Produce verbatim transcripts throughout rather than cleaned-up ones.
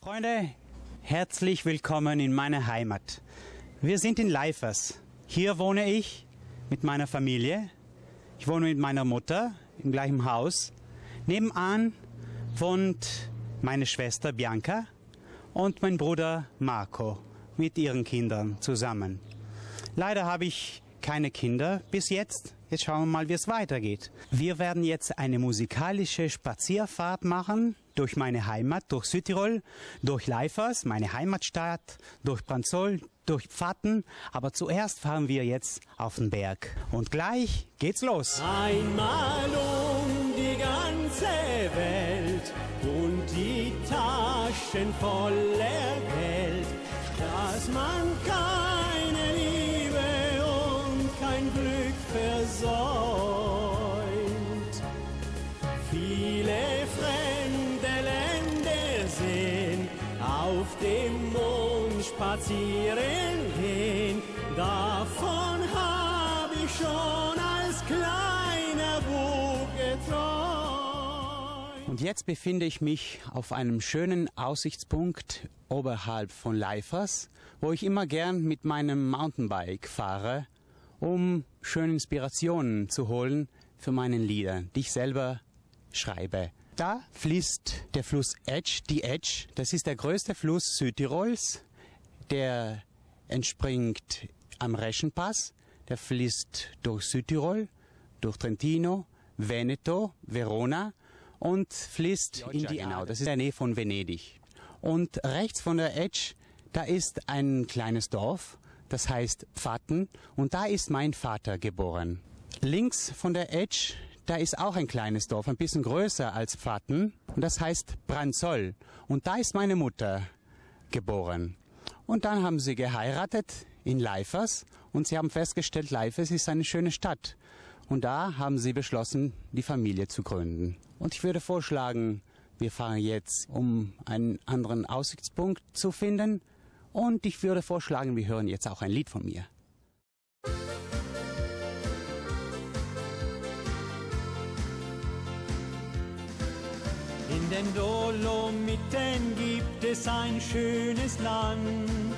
Freunde, herzlich willkommen in meiner Heimat. Wir sind in Leifers. Hier wohne ich mit meiner Familie. Ich wohne mit meiner Mutter im gleichen Haus. Nebenan wohnt meine Schwester Bianca und mein Bruder Marco mit ihren Kindern zusammen. Leider habe ich keine Kinder bis jetzt. Jetzt schauen wir mal, wie es weitergeht. Wir werden jetzt eine musikalische Spazierfahrt machen durch meine Heimat, durch Südtirol, durch Leifers, meine Heimatstadt, durch Brandsol, durch Pfatten. Aber zuerst fahren wir jetzt auf den Berg. Und gleich geht's los. Einmal um die ganze Welt und die Taschen voller Geld, dass man keine Liebe und kein Glück versäumt. Viele fremde Länder sehen, auf dem Mond spazieren gehen, davon hab ich schon als kleiner Bub geträumt. Und jetzt befinde ich mich auf einem schönen Aussichtspunkt oberhalb von Leifers, wo ich immer gern mit meinem Mountainbike fahre, um schöne Inspirationen zu holen für meine Lieder, die ich selber schreibe. Da fließt der Fluss Etsch, die Etsch. Das ist der größte Fluss Südtirols. Der entspringt am Reschenpass. Der fließt durch Südtirol, durch Trentino, Veneto, Verona und fließt in die Genau, das ist in der Nähe von Venedig. Und rechts von der Etsch, da ist ein kleines Dorf, das heißt Pfatten, und da ist mein Vater geboren. Links von der Etsch, da ist auch ein kleines Dorf, ein bisschen größer als Pfatten, und das heißt Brandsol. Und da ist meine Mutter geboren. Und dann haben sie geheiratet in Leifers, und sie haben festgestellt, Leifers ist eine schöne Stadt. Und da haben sie beschlossen, die Familie zu gründen. Und ich würde vorschlagen, wir fahren jetzt, um einen anderen Aussichtspunkt zu finden. Und ich würde vorschlagen, wir hören jetzt auch ein Lied von mir. In den Dolomiten gibt es ein schönes Land.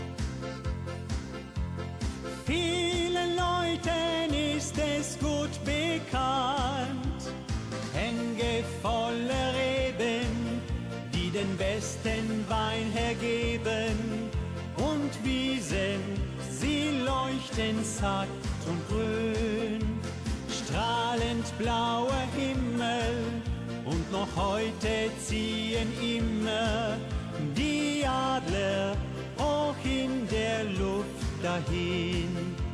Vielen Leuten ist es gut bekannt. Hänge voller Reben, die den besten Wein hergeben. Und Wiesen, sie leuchten satt und grün. Strahlend blauer Himmel, und noch heute ziehen immer die Adler hoch in der Luft dahin.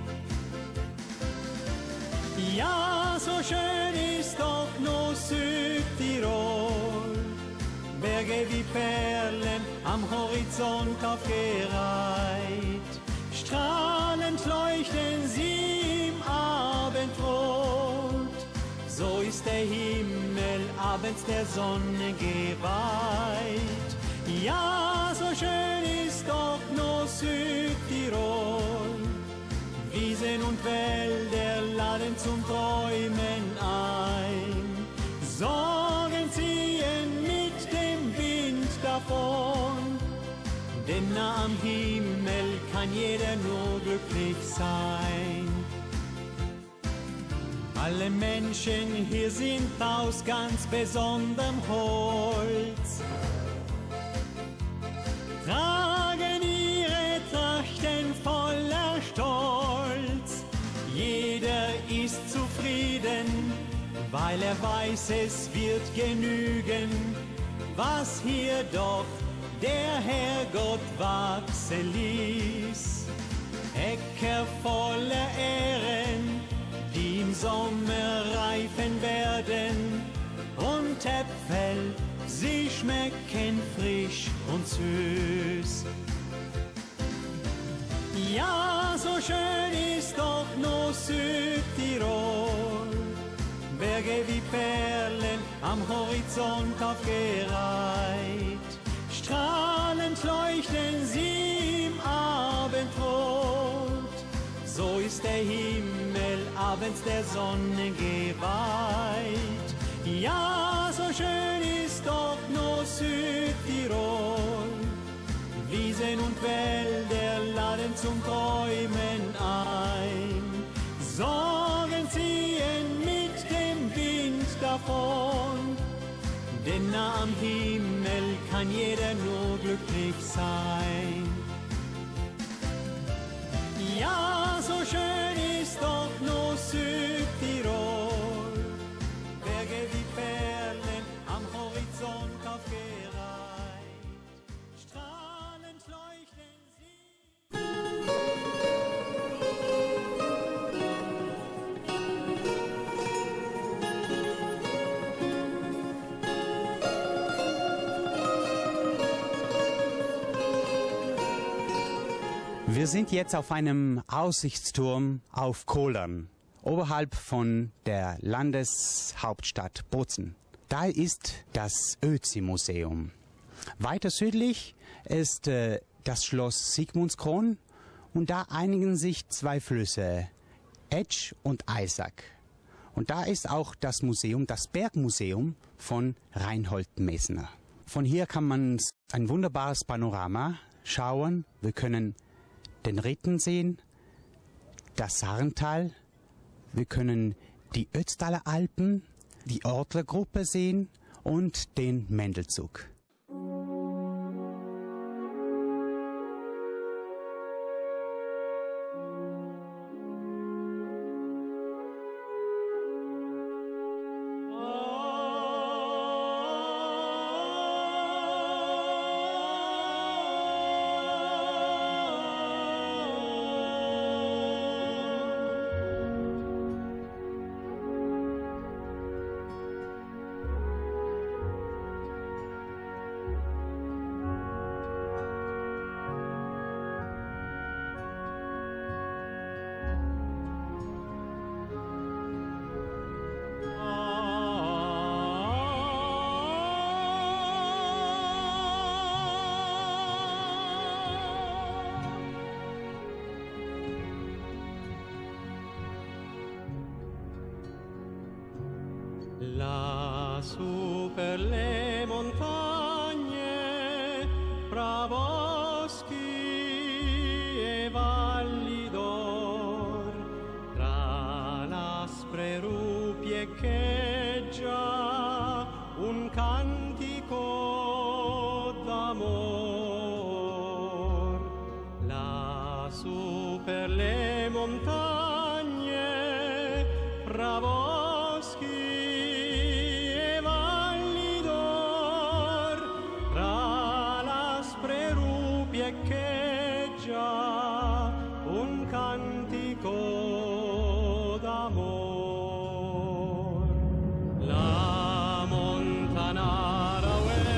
Ja, so schön ist doch nur Südtirol. Berge wie Perlen am Horizont aufgereiht. Strahlend leuchten sie im Abendrot. So ist der Himmel abends der Sonne geweiht. Ja, so schön ist doch nur Südtirol. Wiesen und Wälder laden zum Träumen ein. Sorgen ziehen mit dem Wind davon. Denn nah am Himmel kann jeder nur glücklich sein. Alle Menschen hier sind aus ganz besonderem Holz, tragen ihre Trachten voller Stolz. Jeder ist zufrieden, weil er weiß, es wird genügen, was hier doch der Herrgott wachsen ließ. Äcker voller Ähren, die im Sommer reifen werden, und Äpfel, sie schmecken frisch und süß. Ja, so schön ist doch nur Südtirol. Berge wie Perlen am Horizont aufgereiht. Strahlend leuchten sie im Abendrot. So ist der Himmel abends der Sonne geweiht. Ja, so schön ist doch nur Südtirol. Wälder laden zum Träumen ein. Sorgen ziehen mit dem Wind davon, denn nah am Himmel kann jeder nur glücklich sein. Ja, so schön ist doch nur Südtirol, Berge wie Perlen am Horizont aufgereiht, strahlend leuchten sie. Wir sind jetzt auf einem Aussichtsturm auf Kohlern, oberhalb von der Landeshauptstadt Bozen. Da ist das Ötzi-Museum. Weiter südlich ist äh, das Schloss Sigmundskron und da einigen sich zwei Flüsse, Etsch und Eisack. Und da ist auch das Museum, das Bergmuseum von Reinhold Messner. Von hier kann man ein wunderbares Panorama schauen. Wir können den Ritten sehen, das Sarntal, wir können die Ötztaler Alpen, die Ortlergruppe sehen und den Mendelzug. Lassù per le montagne, fra boschi e valli d'or, tra l'aspre rupi echeggia un cantico d'amor. Lassù per le montagne, fra boschi un cantico d'amor. La montanara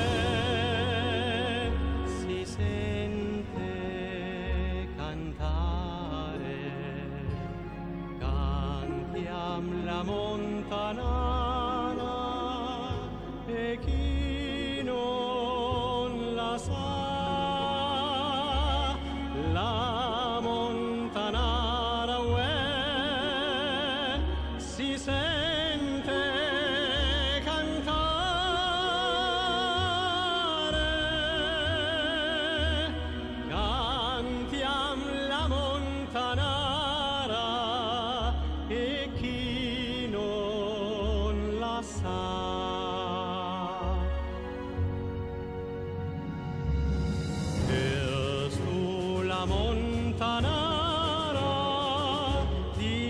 uè si sente cantare, cantiam la montanara e chi non la sa. La montanara uè si sente cantare, cantiam la montanara e chi non la sa. Montanara, die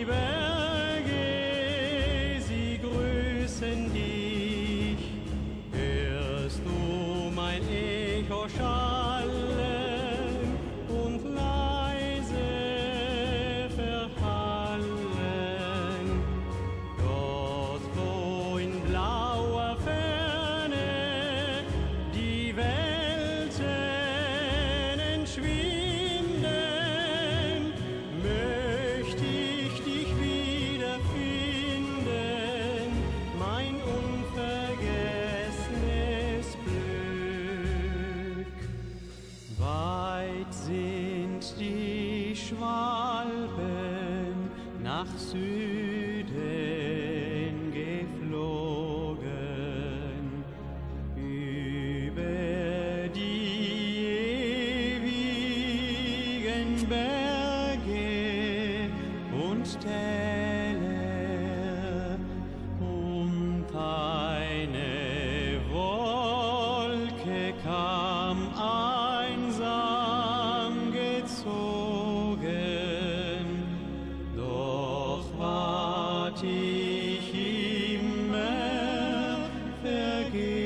Berge, sie grüßen dich. Hörst du mein Echo schallen und leise verhallen? Dort, wo in blauer Ferne die Welten entschwinden, mein unvergessnes Glück. geht.